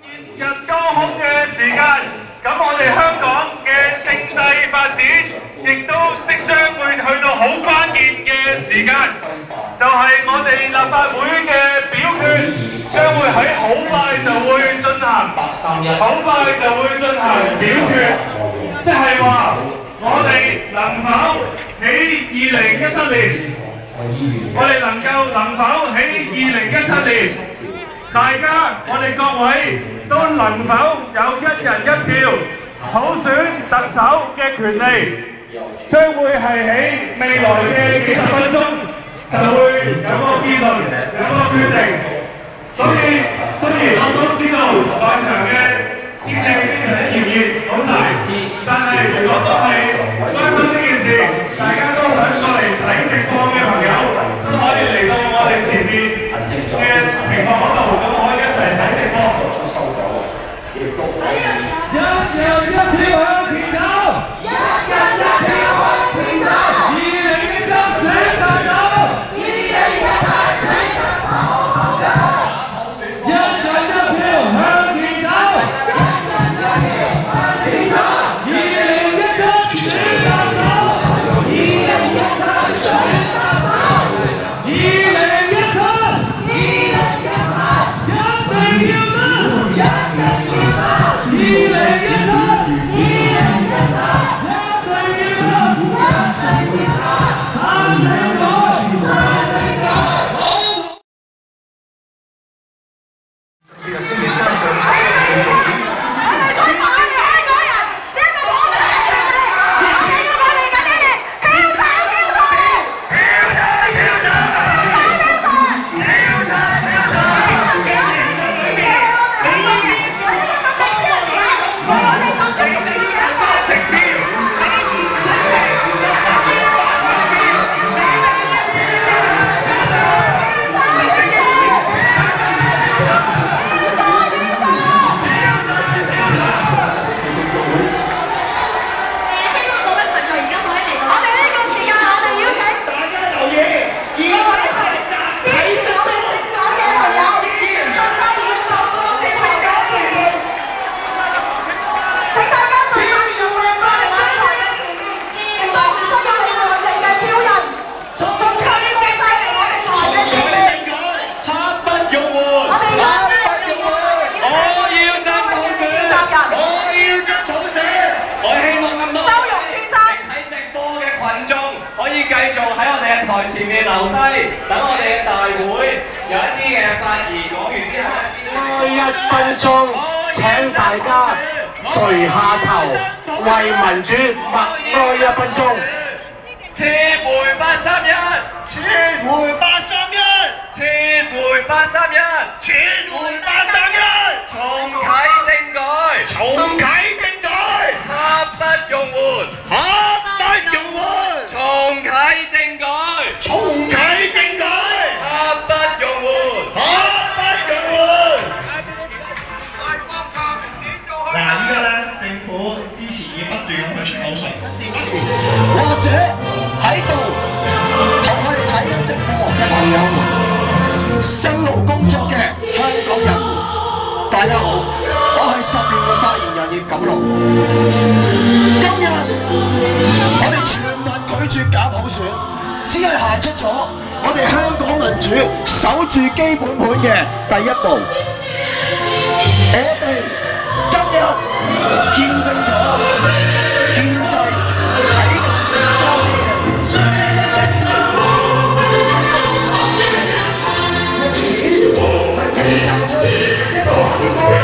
日高空嘅時間，咁我哋香港嘅經濟發展亦都即將會去到好關鍵嘅時間，就係我哋立法會嘅表決將會喺好快就會進行，好快就會進行表決，即係話我哋能否喺2017年，我哋能否喺2017年？大家，我哋各位都能否有一人一票普選特首嘅權利，將會係喺未來嘅幾十分鐘就會有個結論，有個決定。所以雖然我都知道在場嘅天氣非常之炎熱，好曬，但係如果都係關心呢件事，大家都想過嚟睇直播嘅朋友，都可以嚟到我哋前面嘅屏幕嗰度，咁可以一齊睇直播。一人一票向前走，一人一票向前走。2017選特首，2017選特首，一人一票向前走，一人一票向前走。2017選特首，2017選特首，2017。 台前面留低，等我哋嘅大會有一啲嘅發言講完之後咧， 1分鐘請大家垂下頭，為民主默哀1分鐘。 撤回831，撤回831，撤回831，撤回831，重啟政改，重啟政改，刻不容緩，刻不容緩，重啟政改。重啟政改，刻不容緩，刻不容緩。 嗱，依家咧政府之前已不斷咁去出口水， 電視或者喺度同我哋睇緊直播嘅朋友們，辛勞工作嘅香港人們，大家好，我係10年嘅發言人葉錦龍。今日我哋全民拒絕假普選。只係行出咗我哋香港民主守住基本盤嘅第一步。我哋今日見證咗建制喺多年用錢去拼湊出一個好似